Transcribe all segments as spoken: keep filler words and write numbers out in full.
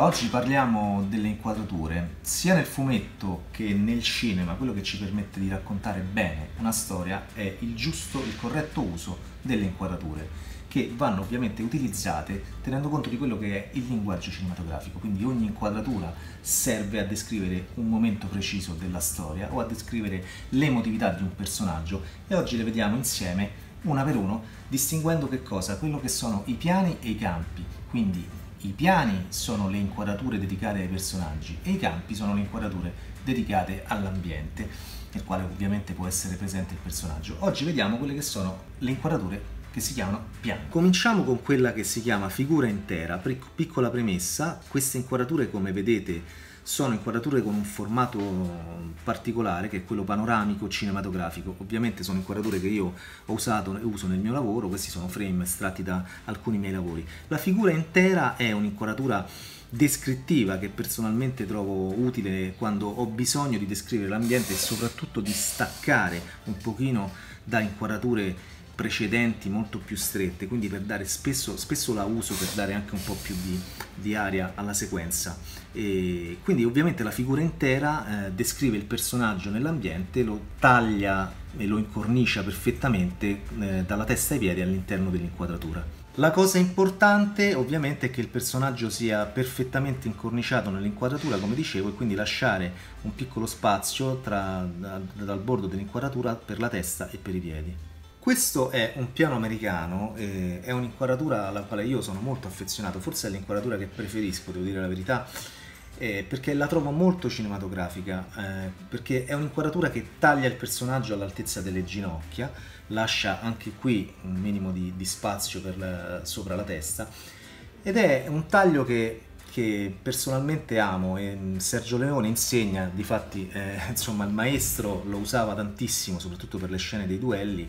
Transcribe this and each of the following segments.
Allora, oggi parliamo delle inquadrature. Sia nel fumetto che nel cinema, quello che ci permette di raccontare bene una storia è il giusto, il corretto uso delle inquadrature, che vanno ovviamente utilizzate tenendo conto di quello che è il linguaggio cinematografico. Quindi ogni inquadratura serve a descrivere un momento preciso della storia o a descrivere l'emotività di un personaggio, e oggi le vediamo insieme una per uno, distinguendo che cosa? Quello che sono i piani e i campi. Quindi i piani sono le inquadrature dedicate ai personaggi e i campi sono le inquadrature dedicate all'ambiente, nel quale ovviamente può essere presente il personaggio. Oggi vediamo quelle che sono le inquadrature che si chiamano piani. Cominciamo con quella che si chiama figura intera. Piccola premessa: queste inquadrature, come vedete, sono inquadrature con un formato particolare, che è quello panoramico cinematografico. Ovviamente sono inquadrature che io ho usato e uso nel mio lavoro. Questi sono frame estratti da alcuni miei lavori. La figura intera è un'inquadratura descrittiva che personalmente trovo utile quando ho bisogno di descrivere l'ambiente e soprattutto di staccare un pochino da inquadrature precedenti molto più strette, quindi per dare spesso, spesso la uso per dare anche un po' più di, di aria alla sequenza. E quindi ovviamente la figura intera eh, descrive il personaggio nell'ambiente, lo taglia e lo incornicia perfettamente eh, dalla testa ai piedi all'interno dell'inquadratura. La cosa importante ovviamente è che il personaggio sia perfettamente incorniciato nell'inquadratura, come dicevo, e quindi lasciare un piccolo spazio tra, da, dal bordo dell'inquadratura per la testa e per i piedi. Questo è un piano americano, eh, è un'inquadratura alla quale io sono molto affezionato, forse è l'inquadratura che preferisco, devo dire la verità, eh, perché la trovo molto cinematografica, eh, perché è un'inquadratura che taglia il personaggio all'altezza delle ginocchia, lascia anche qui un minimo di, di spazio per la, sopra la testa, ed è un taglio che, che personalmente amo, e Sergio Leone insegna, difatti eh, insomma il maestro lo usava tantissimo, soprattutto per le scene dei duelli.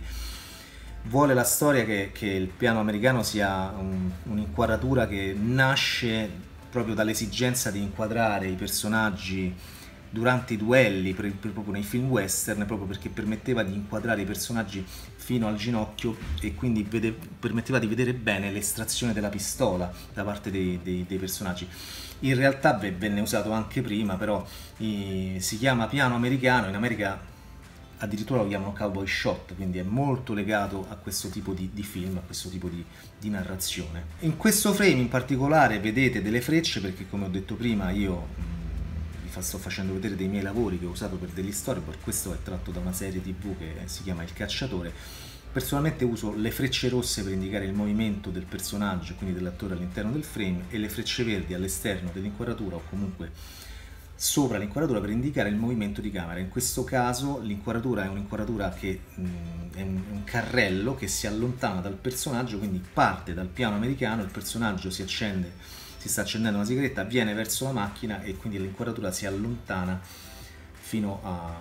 Vuole la storia che, che il piano americano sia un, un'inquadratura che nasce proprio dall'esigenza di inquadrare i personaggi durante i duelli, per, per, proprio nei film western, proprio perché permetteva di inquadrare i personaggi fino al ginocchio e quindi vede, permetteva di vedere bene l'estrazione della pistola da parte dei, dei, dei personaggi. In realtà venne usato anche prima, però eh, si chiama piano americano, in America addirittura lo chiamano cowboy shot, quindi è molto legato a questo tipo di, di film, a questo tipo di, di narrazione. In questo frame in particolare vedete delle frecce, perché come ho detto prima io mh, vi fa, sto facendo vedere dei miei lavori che ho usato per degli storyboard. Questo è tratto da una serie tv che si chiama Il Cacciatore. Personalmente uso le frecce rosse per indicare il movimento del personaggio, quindi dell'attore all'interno del frame, e le frecce verdi all'esterno dell'inquadratura o comunque sopra l'inquadratura per indicare il movimento di camera. In questo caso l'inquadratura è un'inquadratura che mh, è un, un carrello che si allontana dal personaggio, quindi parte dal piano americano, il personaggio si accende, si sta accendendo una sigaretta, viene verso la macchina e quindi l'inquadratura si allontana fino a,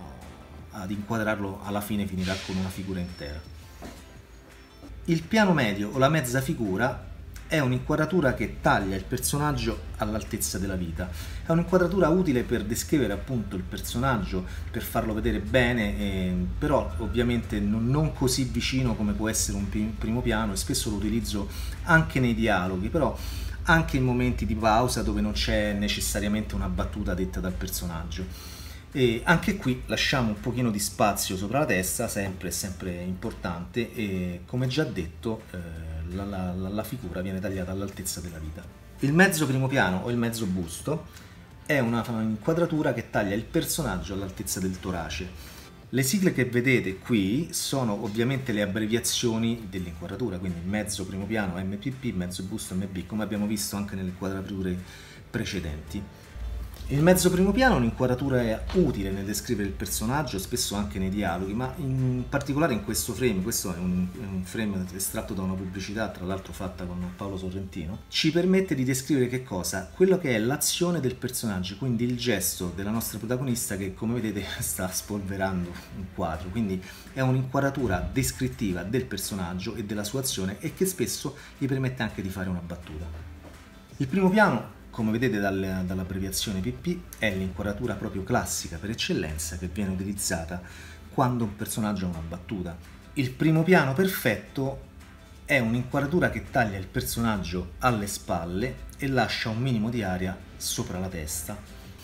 a, ad inquadrarlo, alla fine finirà con una figura intera. Il piano medio o la mezza figura è un'inquadratura che taglia il personaggio all'altezza della vita. È un'inquadratura utile per descrivere appunto il personaggio, per farlo vedere bene, eh, però ovviamente non, non così vicino come può essere un primo piano, e spesso lo utilizzo anche nei dialoghi, però anche in momenti di pausa dove non c'è necessariamente una battuta detta dal personaggio. E anche qui lasciamo un pochino di spazio sopra la testa, sempre, sempre importante, e come già detto eh, la, la, la figura viene tagliata all'altezza della vita. Il mezzo primo piano o il mezzo busto è una inquadratura che taglia il personaggio all'altezza del torace. Le sigle che vedete qui sono ovviamente le abbreviazioni dell'inquadratura, quindi mezzo primo piano M P P, mezzo busto M B, come abbiamo visto anche nelle inquadrature precedenti. Il mezzo primo piano è un'inquadratura utile nel descrivere il personaggio, spesso anche nei dialoghi, ma in particolare in questo frame. Questo è un, è un frame estratto da una pubblicità, tra l'altro fatta con Paolo Sorrentino. Ci permette di descrivere che cosa? Quello che è l'azione del personaggio, quindi il gesto della nostra protagonista che, come vedete, sta spolverando un quadro. Quindi è un'inquadratura descrittiva del personaggio e della sua azione, e che spesso gli permette anche di fare una battuta. Il primo piano, come vedete dall'abbreviazione P P, è l'inquadratura proprio classica per eccellenza che viene utilizzata quando un personaggio ha una battuta. Il primo piano perfetto è un'inquadratura che taglia il personaggio alle spalle e lascia un minimo di aria sopra la testa.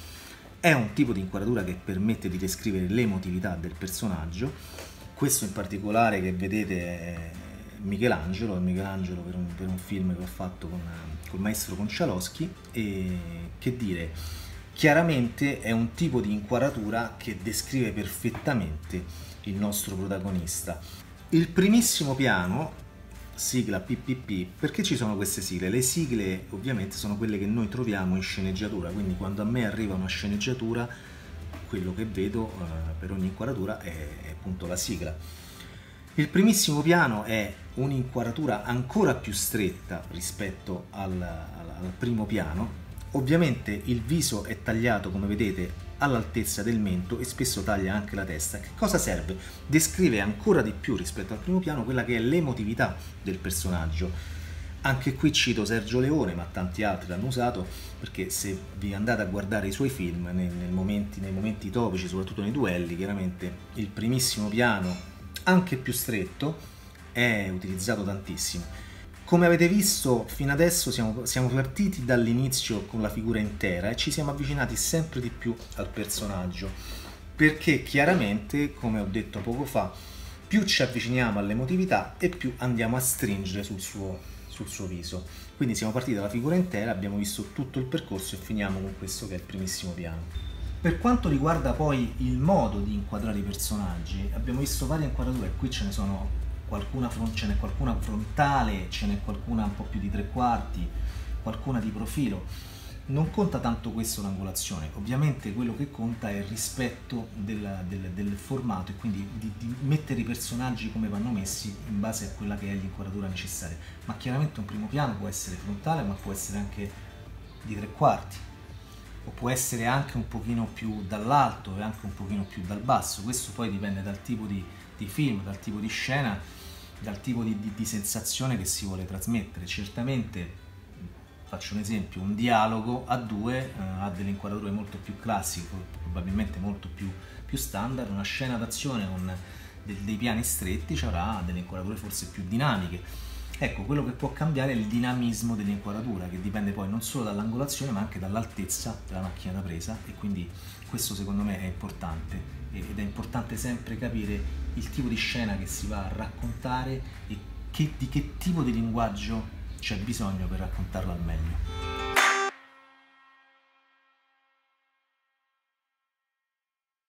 È un tipo di inquadratura che permette di descrivere l'emotività del personaggio. Questo in particolare che vedete è Michelangelo, è Michelangelo per un, per un film che ho fatto con col maestro Konchalovsky, e che dire, chiaramente è un tipo di inquadratura che descrive perfettamente il nostro protagonista. Il primissimo piano, sigla P P P, perché ci sono queste sigle? Le sigle ovviamente sono quelle che noi troviamo in sceneggiatura, quindi quando a me arriva una sceneggiatura, quello che vedo eh, per ogni inquadratura è, è appunto la sigla. Il primissimo piano è un'inquadratura ancora più stretta rispetto al, al, al primo piano. Ovviamente il viso è tagliato, come vedete, all'altezza del mento e spesso taglia anche la testa. Che cosa serve? Descrive ancora di più rispetto al primo piano quella che è l'emotività del personaggio. Anche qui cito Sergio Leone, ma tanti altri l'hanno usato, perché se vi andate a guardare i suoi film, nei, nei, momenti, nei momenti topici, soprattutto nei duelli, chiaramente il primissimo piano, anche più stretto, è utilizzato tantissimo. Come avete visto, fino adesso siamo, siamo partiti dall'inizio con la figura intera e ci siamo avvicinati sempre di più al personaggio, perché chiaramente, come ho detto poco fa, più ci avviciniamo all'emotività e più andiamo a stringere sul suo, sul suo viso. Quindi siamo partiti dalla figura intera, abbiamo visto tutto il percorso e finiamo con questo che è il primissimo piano. Per quanto riguarda poi il modo di inquadrare i personaggi, abbiamo visto varie inquadrature, qui ce ne sono qualcuna, ce n'è qualcuna frontale, ce n'è qualcuna un po' più di tre quarti, qualcuna di profilo. Non conta tanto questo l'angolazione, ovviamente quello che conta è il rispetto del, del, del formato e quindi di, di mettere i personaggi come vanno messi in base a quella che è l'inquadratura necessaria. Ma chiaramente un primo piano può essere frontale, ma può essere anche di tre quarti, o può essere anche un pochino più dall'alto e anche un pochino più dal basso. Questo poi dipende dal tipo di, di film, dal tipo di scena, dal tipo di, di, di sensazione che si vuole trasmettere. Certamente, faccio un esempio, un dialogo a due eh, ha delle inquadrature molto più classiche, probabilmente molto più, più standard. Una scena d'azione con dei, dei piani stretti ci avrà delle inquadrature forse più dinamiche. Ecco, quello che può cambiare è il dinamismo dell'inquadratura, che dipende poi non solo dall'angolazione ma anche dall'altezza della macchina da presa, e quindi questo secondo me è importante, ed è importante sempre capire il tipo di scena che si va a raccontare e che, di che tipo di linguaggio c'è bisogno per raccontarlo al meglio.